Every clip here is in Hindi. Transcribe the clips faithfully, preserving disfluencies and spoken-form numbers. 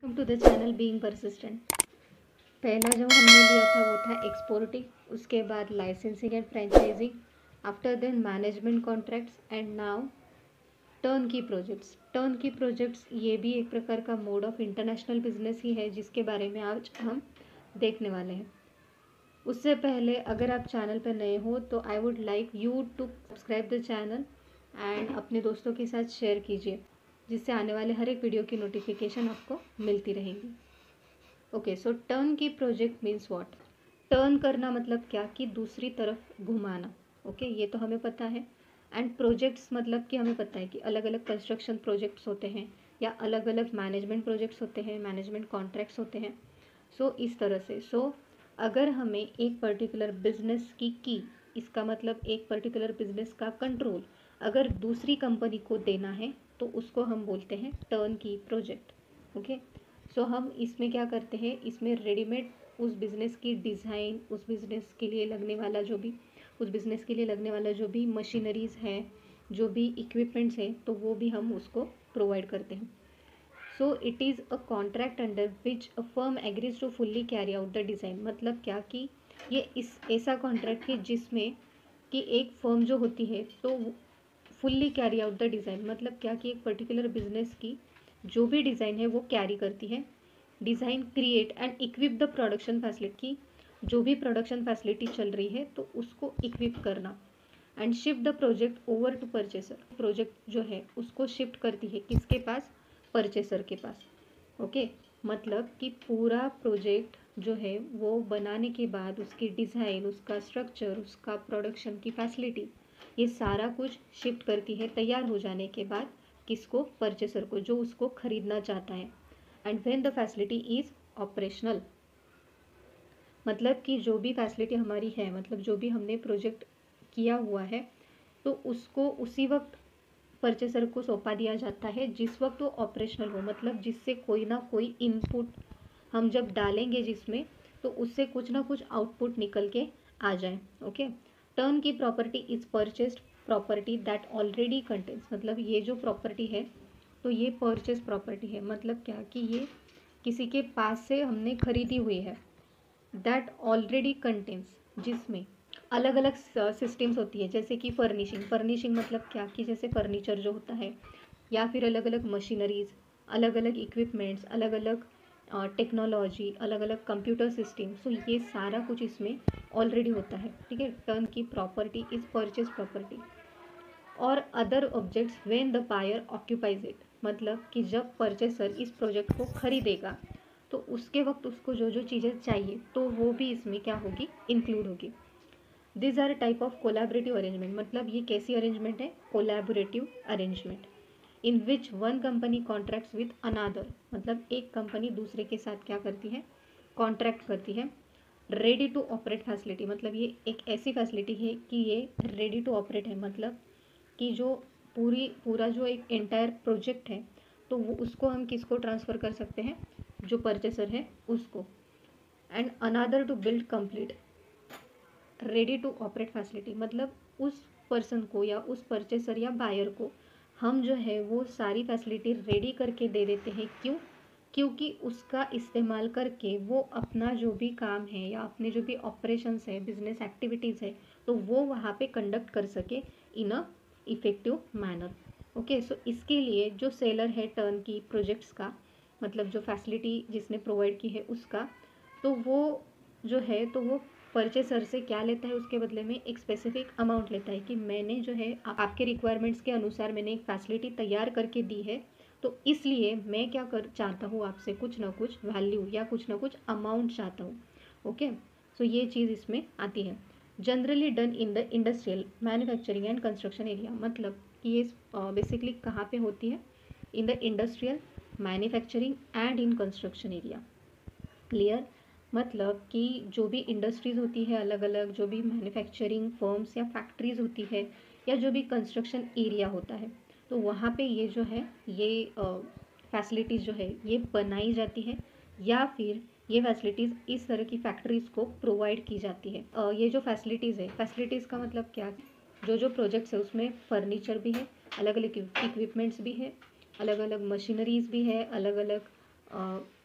To the channel being persistent. पहला जो हमने लिया था वो था एक्सपोर्टिंग, उसके बाद licensing and franchising, after then management contracts and now turnkey projects. Turnkey projects ये भी एक प्रकार का मोड ऑफ इंटरनेशनल बिजनेस ही है जिसके बारे में आज हम देखने वाले हैं। उससे पहले अगर आप चैनल पर नए हो तो I would like you to subscribe the channel and अपने दोस्तों के साथ शेयर कीजिए, जिससे आने वाले हर एक वीडियो की नोटिफिकेशन आपको मिलती रहेगी। Okay, so turnkey project means what. Turn करना मतलब क्या कि दूसरी तरफ घुमाना। ओके okay, ये तो हमें पता है। एंड प्रोजेक्ट्स मतलब कि हमें पता है कि अलग अलग कंस्ट्रक्शन प्रोजेक्ट्स होते हैं या अलग अलग मैनेजमेंट प्रोजेक्ट्स होते हैं, मैनेजमेंट कॉन्ट्रैक्ट्स होते हैं। सो so, इस तरह से सो so, अगर हमें एक पर्टिकुलर बिजनेस की की इसका मतलब एक पर्टिकुलर बिजनेस का कंट्रोल अगर दूसरी कंपनी को देना है तो उसको हम बोलते हैं टर्न की प्रोजेक्ट। ओके, सो हम इसमें क्या करते हैं, इसमें रेडीमेड उस बिज़नेस की डिज़ाइन, उस बिज़नेस के लिए लगने वाला जो भी उस बिज़नेस के लिए लगने वाला जो भी मशीनरीज़ हैं, जो भी इक्विपमेंट्स हैं, तो वो भी हम उसको प्रोवाइड करते हैं। So it is a contract under which a firm agrees to fully carry out the design. मतलब क्या कि ये इस ऐसा कॉन्ट्रैक्ट है जिसमें कि एक फर्म जो होती है तो fully carry out the design, मतलब क्या कि एक पर्टिकुलर बिजनेस की जो भी डिज़ाइन है वो कैरी करती है। Design, create and equip the production facility, जो भी प्रोडक्शन फैसिलिटी चल रही है तो उसको इक्विप करना। And shift the project over to purchaser, project जो है उसको शिफ्ट करती है किसके पास, परचेसर के पास। Okay okay? मतलब कि पूरा प्रोजेक्ट जो है वो बनाने के बाद उसकी डिज़ाइन, उसका स्ट्रक्चर, उसका प्रोडक्शन की फैसिलिटी, ये सारा कुछ शिफ्ट करती है तैयार हो जाने के बाद किसको, परचेसर को, जो उसको खरीदना चाहता है। And when the facility is operational, मतलब कि जो भी फैसिलिटी हमारी है, मतलब जो भी हमने प्रोजेक्ट किया हुआ है तो उसको उसी वक्त परचेसर को सौंपा दिया जाता है जिस वक्त वो ऑपरेशनल हो, मतलब जिससे कोई ना कोई इनपुट हम जब डालेंगे जिसमें तो उससे कुछ ना कुछ आउटपुट निकल के आ जाए। Okay, turnkey property is purchased property that already contains, मतलब ये जो प्रॉपर्टी है तो ये परचेज प्रॉपर्टी है, मतलब क्या कि ये किसी के पास से हमने खरीदी हुई है। दैट ऑलरेडी कंटेन्स, जिसमें अलग अलग सिस्टम्स होती है, जैसे कि फर्निशिंग। फर्निशिंग मतलब क्या कि जैसे फर्नीचर जो होता है या फिर अलग अलग मशीनरीज, अलग अलग इक्विपमेंट्स, अलग अलग टेक्नोलॉजी, अलग अलग कंप्यूटर सिस्टम। सो ये सारा कुछ इसमें ऑलरेडी होता है। ठीक है, turnkey property is purchase property. और other objects when the buyer occupies it, मतलब कि जब परचेसर इस प्रोजेक्ट को खरीदेगा तो उसके वक्त उसको जो जो चीज़ें चाहिए तो वो भी इसमें क्या होगी, इंक्लूड होगी। This are type of collaborative arrangement, मतलब ये कैसी अरेंजमेंट है, collaborative arrangement, in which one company contracts with another, मतलब एक कंपनी दूसरे के साथ क्या करती है, कॉन्ट्रैक्ट करती है। रेडी टू ऑपरेट फैसिलिटी, मतलब ये एक ऐसी फैसिलिटी है कि ये रेडी टू ऑपरेट है, मतलब कि जो पूरी पूरा जो एक एंटायर प्रोजेक्ट है तो वो उसको हम किसको ट्रांसफ़र कर सकते हैं, जो परचेसर है उसको। And another to build complete ready to operate facility, मतलब उस पर्सन को या उस परचेसर या बायर को हम जो है वो सारी फैसिलिटी रेडी करके दे देते हैं। क्यों, क्योंकि उसका इस्तेमाल करके वो अपना जो भी काम है या अपने जो भी ऑपरेशंस है, बिजनेस एक्टिविटीज़ है, तो वो वहाँ पे कंडक्ट कर सके in a effective manner. Okay, so इसके लिए जो सेलर है टर्न की प्रोजेक्ट्स का, मतलब जो फैसिलिटी जिसने प्रोवाइड की है उसका, तो वो जो है तो वो परचेसर से क्या लेता है, उसके बदले में एक स्पेसिफिक अमाउंट लेता है कि मैंने जो है आपके रिक्वायरमेंट्स के अनुसार मैंने एक फैसिलिटी तैयार करके दी है, तो इसलिए मैं क्या कर चाहता हूँ आपसे, कुछ ना कुछ वैल्यू या कुछ ना कुछ अमाउंट चाहता हूँ। ओके, सो ये चीज़ इसमें आती है। Generally done in the industrial, manufacturing and construction area, मतलब कि ये बेसिकली uh, कहाँ पे होती है, in the industrial, manufacturing and in construction area. Clear, मतलब कि जो भी इंडस्ट्रीज़ होती है अलग अलग, जो भी मैन्युफैक्चरिंग फर्म्स या फैक्ट्रीज़ होती है या जो भी कंस्ट्रक्शन एरिया होता है, तो वहाँ पे ये जो है ये फैसिलिटीज़ जो है ये बनाई जाती है या फिर ये फैसिलिटीज़ इस तरह की फैक्ट्रीज़ को प्रोवाइड की जाती है। uh, ये जो फैसिलिटीज़ है, फैसिलिटीज़ का मतलब क्या, जो जो प्रोजेक्ट्स है उसमें फर्नीचर भी है, अलग अलग इक्विपमेंट्स भी है, अलग अलग मशीनरीज़ भी है, अलग अलग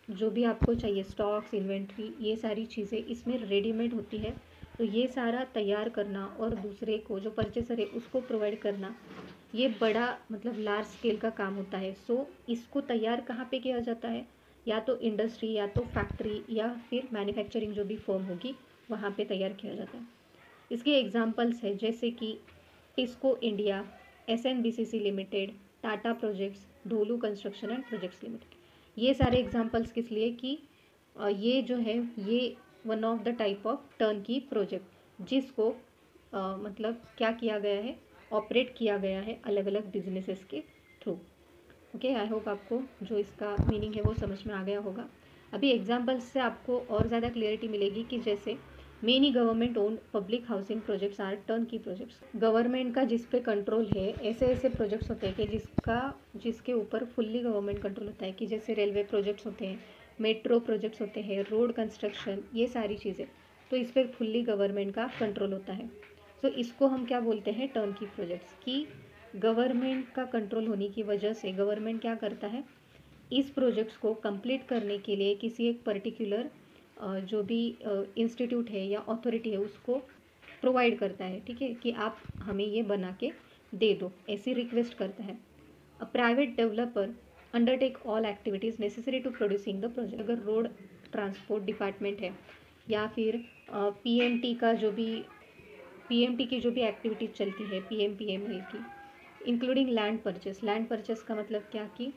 जो भी आपको चाहिए स्टॉक्स, इन्वेंट्री, ये सारी चीज़ें इसमें रेडीमेड होती है। तो ये सारा तैयार करना और दूसरे को जो परचेसर है उसको प्रोवाइड करना, ये बड़ा मतलब लार्ज स्केल का काम होता है। सो इसको तैयार कहाँ पे किया जाता है, या तो इंडस्ट्री या तो फैक्ट्री या फिर मैन्युफैक्चरिंग जो भी फर्म होगी वहाँ पे तैयार किया जाता है। इसके एग्जांपल्स है जैसे कि TISCO India, S N B C C limited, Tata projects, ढोलू कंस्ट्रक्शन एंड प्रोजेक्ट्स लिमिटेड। ये सारे एग्जांपल्स किस लिए कि अ, ये जो है ये one of the type of turnkey project जिसको अ, मतलब क्या किया गया है, ऑपरेट किया गया है अलग अलग बिजनेसेस के थ्रू। ओके, आई होप आपको जो इसका मीनिंग है वो समझ में आ गया होगा। अभी एग्जांपल्स से आपको और ज़्यादा क्लियरिटी मिलेगी कि जैसे many government owned public housing projects are turnkey projects. Government का जिस पे कंट्रोल है ऐसे ऐसे प्रोजेक्ट्स होते हैं कि जिसका जिसके ऊपर फुल्ली गवर्नमेंट कंट्रोल होता है, कि जैसे रेलवे प्रोजेक्ट्स होते हैं, मेट्रो प्रोजेक्ट्स होते हैं, रोड कंस्ट्रक्शन, ये सारी चीज़ें, तो इस पर फुल्ली गवर्नमेंट का कंट्रोल होता है। सो so, इसको हम क्या बोलते हैं, टर्न की प्रोजेक्ट्स। की गवर्नमेंट का कंट्रोल होने की वजह से गवर्नमेंट क्या करता है, इस प्रोजेक्ट्स को कंप्लीट करने के लिए किसी एक पर्टिकुलर जो भी इंस्टीट्यूट है या अथॉरिटी है उसको प्रोवाइड करता है, ठीक है, कि आप हमें ये बना के दे दो, ऐसी रिक्वेस्ट करता है। A private developer undertake all activities necessary to producing the project. अगर रोड ट्रांसपोर्ट डिपार्टमेंट है या फिर पीएमटी का जो भी पीएमटी की जो भी एक्टिविटीज़ चलती है, पीएम पीएमएल की, including land purchase. Land purchase का मतलब क्या कि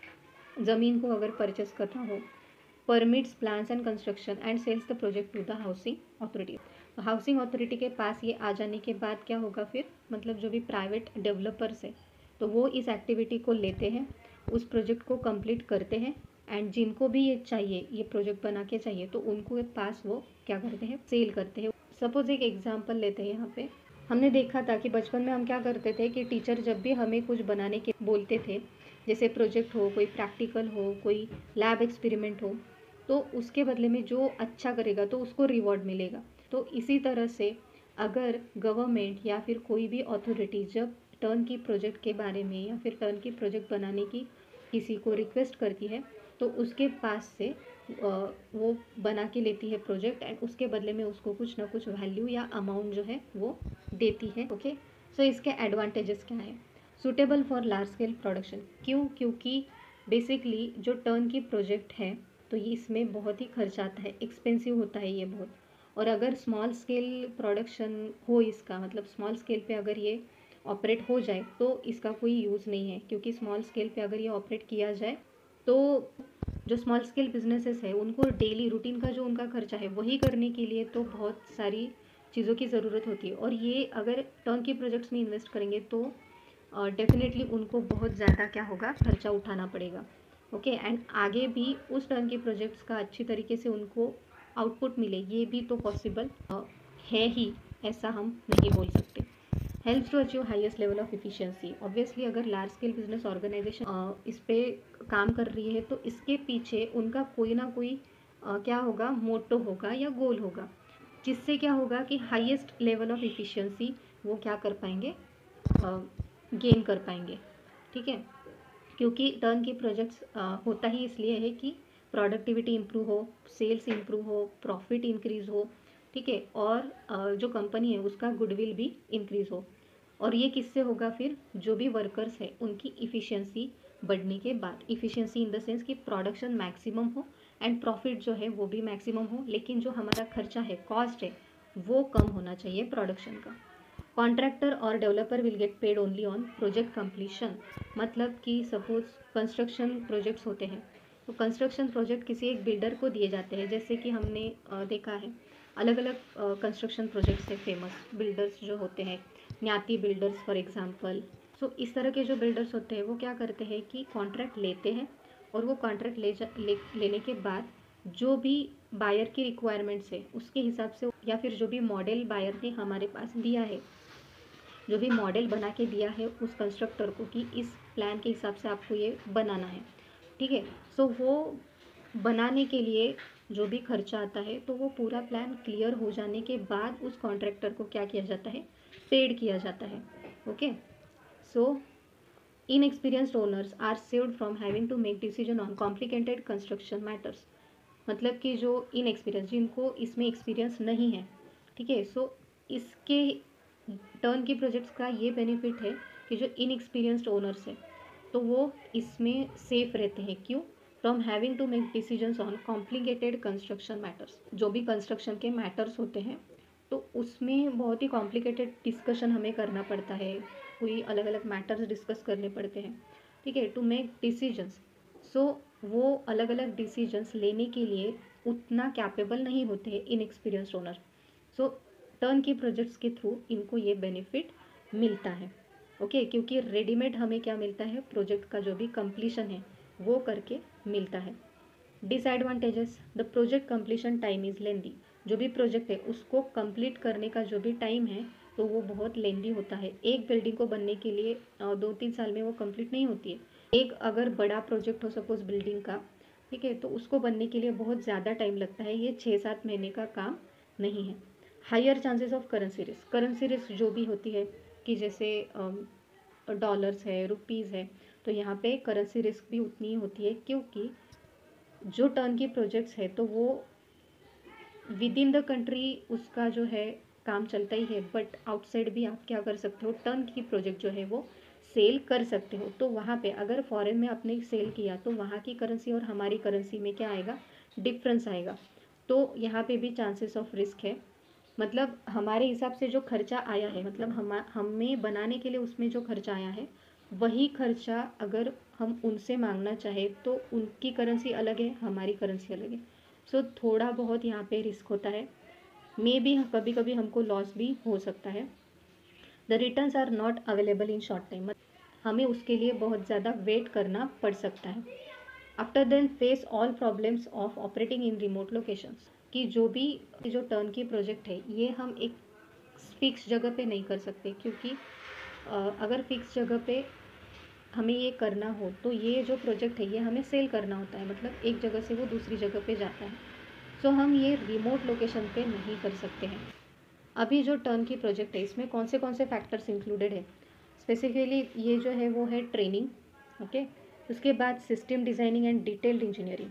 ज़मीन को अगर परचेस करना हो, permits plans and construction and sales the project to the housing authority. Housing authority के पास ये आ जाने के बाद क्या होगा फिर, मतलब जो भी प्राइवेट डेवलपर्स है तो वो इस एक्टिविटी को लेते हैं, उस प्रोजेक्ट को कंप्लीट करते हैं, एंड जिनको भी ये चाहिए, ये प्रोजेक्ट बना के चाहिए, तो उनको पास वो क्या करते हैं, सेल करते हैं। सपोज एक एग्जांपल लेते हैं यहाँ पे। हमने देखा था कि बचपन में हम क्या करते थे कि टीचर जब भी हमें कुछ बनाने के बोलते थे, जैसे प्रोजेक्ट हो, कोई प्रैक्टिकल हो, कोई लैब एक्सपेरिमेंट हो, तो उसके बदले में जो अच्छा करेगा तो उसको रिवॉर्ड मिलेगा। तो इसी तरह से अगर गवर्नमेंट या फिर कोई भी अथॉरिटी जब टर्न की प्रोजेक्ट के बारे में या फिर टर्न की प्रोजेक्ट बनाने की किसी को रिक्वेस्ट करती है, तो उसके पास से वो बना के लेती है प्रोजेक्ट, एंड उसके बदले में उसको कुछ ना कुछ वैल्यू या अमाउंट जो है वो देती है। ओके, सो इसके एडवांटेजेस क्या है, suitable for large scale production. क्यों, क्योंकि बेसिकली जो टर्न की प्रोजेक्ट है तो ये इसमें बहुत ही खर्च आता है, एक्सपेंसिव होता है ये बहुत। और अगर स्मॉल स्केल प्रोडक्शन हो इसका, मतलब स्मॉल स्केल पे अगर ये ऑपरेट हो जाए तो इसका कोई यूज़ नहीं है, क्योंकि स्मॉल स्केल पे अगर ये ऑपरेट किया जाए तो जो स्मॉल स्केल बिजनेसेस है उनको डेली रूटीन का जो उनका खर्चा है वही करने के लिए तो बहुत सारी चीज़ों की ज़रूरत होती है। और ये अगर टर्न की प्रोजेक्ट्स में इन्वेस्ट करेंगे तो डेफिनेटली uh, उनको बहुत ज़्यादा क्या होगा, खर्चा उठाना पड़ेगा। ओके, एंड आगे भी उस टर्न की प्रोजेक्ट्स का अच्छी तरीके से उनको आउटपुट मिले, ये भी तो पॉसिबल uh, है ही, ऐसा हम नहीं बोल सकते। Helps to achieve highest level of efficiency. Obviously अगर लार्ज स्केल बिजनेस ऑर्गेनाइजेशन इस पे काम कर रही है तो इसके पीछे उनका कोई ना कोई uh, क्या होगा, मोटो होगा या गोल होगा, जिससे क्या होगा कि हाईएस्ट लेवल ऑफ इफिशियंसी वो क्या कर पाएंगे, गेन uh, कर पाएंगे। ठीक है, क्योंकि टर्न की प्रोजेक्ट्स uh, होता ही इसलिए है कि प्रोडक्टिविटी इंप्रूव हो, सेल्स इंप्रूव हो, प्रॉफिट इंक्रीज हो, ठीक है, और uh, जो कंपनी है उसका गुडविल भी इंक्रीज हो। और ये किससे होगा फिर, जो भी वर्कर्स है उनकी इफ़िशियंसी बढ़ने के बाद। इफ़िशियंसी इन द सेंस कि प्रोडक्शन मैक्सिमम हो एंड प्रॉफिट जो है वो भी मैक्सिमम हो, लेकिन जो हमारा खर्चा है, कॉस्ट है, वो कम होना चाहिए प्रोडक्शन का। कॉन्ट्रैक्टर और developer will get paid only on project completion. मतलब कि सपोज कंस्ट्रक्शन प्रोजेक्ट्स होते हैं तो कंस्ट्रक्शन प्रोजेक्ट किसी एक बिल्डर को दिए जाते हैं, जैसे कि हमने देखा है अलग अलग कंस्ट्रक्शन प्रोजेक्ट्स है फेमस बिल्डर्स जो होते हैं, Nyati builders for example. So इस तरह के जो बिल्डर्स होते हैं वो क्या करते हैं कि कॉन्ट्रैक्ट लेते हैं, और वो कॉन्ट्रैक्ट ले, ले लेने के बाद जो भी बायर की रिक्वायरमेंट्स है उसके हिसाब से, या फिर जो भी मॉडल बायर ने हमारे पास दिया है, जो भी मॉडल बना के दिया है उस कंस्ट्रक्टर को कि इस प्लान के हिसाब से आपको ये बनाना है, ठीक है, सो वो बनाने के लिए जो भी खर्चा आता है तो वो पूरा प्लान क्लियर हो जाने के बाद उस कॉन्ट्रैक्टर को क्या किया जाता है, पेड किया जाता है। Okay, so inexperienced owners are saved from having to make decision on complicated construction matters. मतलब कि जो इनएक्सपीरियंस, जिनको इसमें एक्सपीरियंस नहीं है, ठीक है, सो इसके टर्न की प्रोजेक्ट्स का ये बेनिफिट है कि जो इनएक्सपीरियंस्ड ओनर्स है तो वो इसमें सेफ रहते हैं। क्यों? From having to make decisions on complicated construction matters. जो भी कंस्ट्रक्शन के मैटर्स होते हैं तो उसमें बहुत ही कॉम्प्लिकेटेड डिस्कशन हमें करना पड़ता है, कोई अलग अलग मैटर्स डिस्कस करने पड़ते हैं, ठीक है, टू मेक डिसीजंस। सो वो अलग अलग डिसीजंस लेने के लिए उतना कैपेबल नहीं होते हैं inexperienced owner. So turnkey projects के थ्रू इनको ये बेनिफिट मिलता है। ओके okay, क्योंकि रेडीमेड हमें क्या मिलता है, प्रोजेक्ट का जो भी कंप्लीशन है वो करके मिलता है। Disadvantages, the project completion time is lengthy. जो भी प्रोजेक्ट है उसको कंप्लीट करने का जो भी टाइम है तो वो बहुत लेंदी होता है। एक बिल्डिंग को बनने के लिए दो तीन साल में वो कंप्लीट नहीं होती है। एक अगर बड़ा प्रोजेक्ट हो सपोज बिल्डिंग का, ठीक है, तो उसको बनने के लिए बहुत ज़्यादा टाइम लगता है, ये छः सात महीने का काम नहीं है। Higher chances of currency risk, currency risk जो भी होती है कि जैसे डॉलर्स है, रुपीज़ है, तो यहाँ पे करेंसी रिस्क भी उतनी ही होती है, क्योंकि जो टर्न की प्रोजेक्ट्स है तो वो विद इन द कंट्री उसका जो है काम चलता ही है, बट आउटसाइड भी आप क्या कर सकते हो, टर्न की प्रोजेक्ट जो है वो सेल कर सकते हो। तो वहाँ पे अगर फॉरेन में आपने सेल किया तो वहाँ की करेंसी और हमारी करेंसी में क्या आएगा, डिफरेंस आएगा। तो यहाँ पे भी चांसेस ऑफ रिस्क है। मतलब हमारे हिसाब से जो खर्चा आया है, मतलब हम हमें बनाने के लिए उसमें जो खर्चा आया है वही खर्चा अगर हम उनसे मांगना चाहे तो उनकी करेंसी अलग है, हमारी करेंसी अलग है। सो so, थोड़ा बहुत यहाँ पे रिस्क होता है, मे बी कभी कभी हमको लॉस भी हो सकता है। The returns are not available in short time, हमें उसके लिए बहुत ज़्यादा वेट करना पड़ सकता है। After then face all problems of operating in remote locations, कि जो भी जो टर्न की प्रोजेक्ट है ये हम एक फिक्स जगह पे नहीं कर सकते, क्योंकि अगर फिक्स जगह पे हमें ये करना हो तो ये जो प्रोजेक्ट है ये हमें सेल करना होता है, मतलब एक जगह से वो दूसरी जगह पे जाता है। सो हम ये रिमोट लोकेशन पे नहीं कर सकते हैं। अभी जो टर्न की प्रोजेक्ट है इसमें कौन से कौन से फैक्टर्स इंक्लूडेड है, स्पेसिफिकली ये जो है वो है ट्रेनिंग, ओके, उसके बाद system designing and detailed engineering,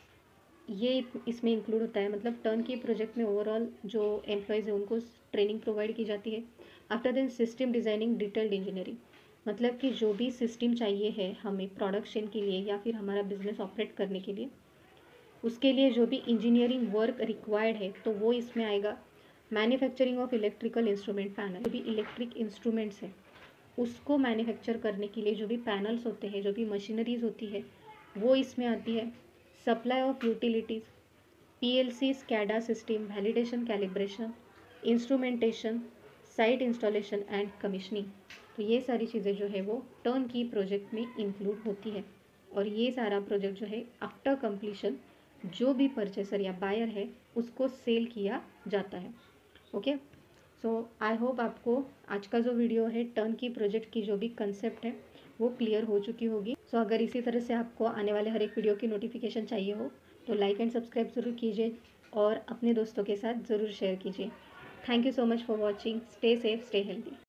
ये इसमें इंक्लूड होता है। मतलब टर्न की प्रोजेक्ट में ओवरऑल जो एम्प्लॉयज़ है उनको ट्रेनिंग प्रोवाइड की जाती है। After then system designing detailed engineering, मतलब कि जो भी सिस्टम चाहिए है हमें प्रोडक्शन के लिए या फिर हमारा बिजनेस ऑपरेट करने के लिए, उसके लिए जो भी इंजीनियरिंग वर्क रिक्वायर्ड है तो वो इसमें आएगा। Manufacturing of electrical instrument panel, जो भी इलेक्ट्रिक इंस्ट्रूमेंट्स हैं उसको मैन्युफैक्चर करने के लिए जो भी पैनल्स होते हैं, जो भी मशीनरीज होती है वो इसमें आती है। Supply of utilities, PLC, SCADA system, validation, calibration, instrumentation, site installation and commissioning, तो ये सारी चीज़ें जो है वो टर्न की प्रोजेक्ट में इंक्लूड होती है। और ये सारा प्रोजेक्ट जो है आफ्टर कंप्लीशन जो भी परचेसर या बायर है उसको सेल किया जाता है। ओके, सो आई होप आपको आज का जो वीडियो है टर्न की प्रोजेक्ट की जो भी कंसेप्ट है वो क्लियर हो चुकी होगी। सो so, अगर इसी तरह से आपको आने वाले हर एक वीडियो की नोटिफिकेशन चाहिए हो तो लाइक एंड सब्सक्राइब ज़रूर कीजिए और अपने दोस्तों के साथ ज़रूर शेयर कीजिए। Thank you so much for watching. Stay safe, stay healthy.